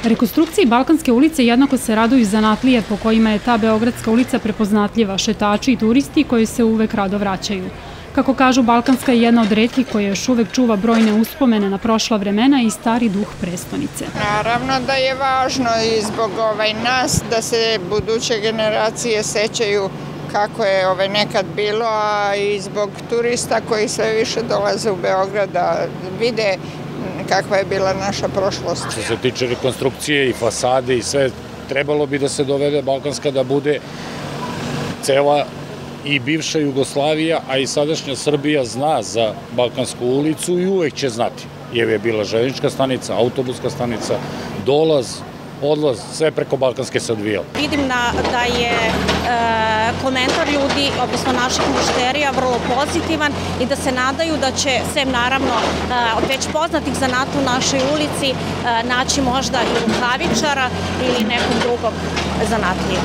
Rekonstrukciji Balkanske ulice jednako se raduju zanatlije po kojima je ta Beogradska ulica prepoznatljiva, šetači i turisti koji se uvek rado vraćaju. Kako kažu, Balkanska je jedna od retkih koja još uvek čuva brojne uspomene na prošla vremena i stari duh prestonice. Naravno da je važno i zbog nas da se buduće generacije sećaju kako je nekad bilo, a i zbog turista koji sve više dolaze u Beograd da vide kakva je bila naša prošlost. Što se tiče rekonstrukcije i fasade i sve, trebalo bi da se dovede Balkanska da bude cela i bivša Jugoslavija, a i sadašnja Srbija zna za Balkansku ulicu i uvek će znati. Jer je bila željeznička stanica, autobuska stanica, dolaz, odlaz, sve preko Balkanske se odvijalo. Vidim da je komentar ljudi, odnosno naših mušterija, vrlo pozitivan i da se nadaju da će, sem naravno od već poznatih zanata u našoj ulici, naći možda i rukavičara ili nekog drugog zanatlije.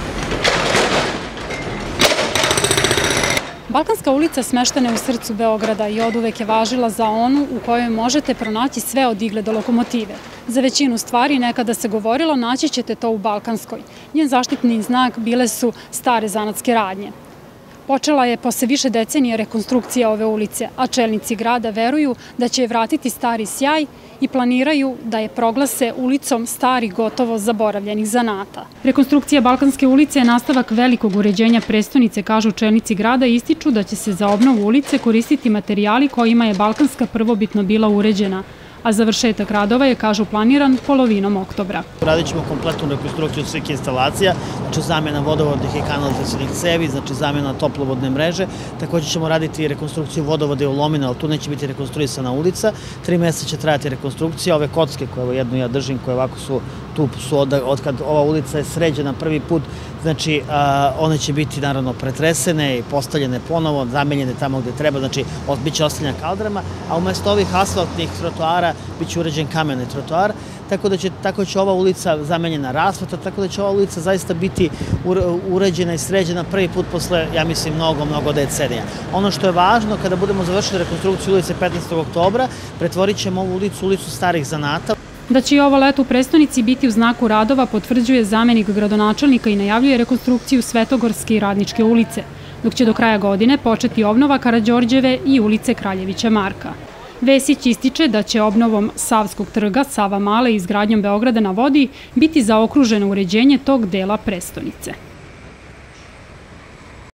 Balkanska ulica smeštena je u srcu Beograda i oduvek je važila za onu u kojoj možete pronaći sve od igle do lokomotive. Za većinu stvari nekada se govorilo naći ćete to u Balkanskoj. Njen zaštitni znak bile su stare zanatske radnje. Počela je posle više decenija rekonstrukcija ove ulice, a čelnici grada veruju da će je vratiti stari sjaj i planiraju da je proglase ulicom starih gotovo zaboravljenih zanata. Rekonstrukcija Balkanske ulice je nastavak velikog uređenja prestonice, kažu čelnici grada i ističu da će se za obnovu ulice koristiti materijali kojima je Balkanska prvobitno bila uređena, a završetak radova je, kažu, planiran polovinom oktobra. Radit ćemo kompletnu rekonstrukciju svih instalacija, znači zamjena vodovodnih i kanalizacijnih cevi, znači zamjena toplovodne mreže. Također ćemo raditi rekonstrukciju vodovoda i ulomina, ali tu neće biti rekonstruisana ulica. 3 meseca će trajati rekonstrukcija. Ove kocke koje jednu ja držim, koje ovako su tu od kad ova ulica je sređena prvi put, znači one će biti naravno pretresene i postavljene ponovo, zamenjene tamo gde treba, znači bit će ostavljena kaldrama, a umesto ovih asfaltnih trotoara bit će uređen kameni trotoar, tako će ova ulica zamenjena rasveta, tako da će ova ulica zaista biti uređena i sređena prvi put posle, ja mislim, mnogo decenija. Ono što je važno, kada budemo završili rekonstrukciju ulice 15. oktobra, pretvorit ćemo ovu ulicu starih zanata. Da će i ovo leto u prestonici biti u znaku radova potvrđuje zamenik gradonačelnika i najavljuje rekonstrukciju Svetogorske i Radničke ulice, dok će do kraja godine početi obnova Karađorđeve i ulice Kraljevića Marka. Vesić ističe da će obnovom Savskog trga, Savamale i izgradnjom Beograda na vodi biti zaokruženo uređenje tog dela prestonice.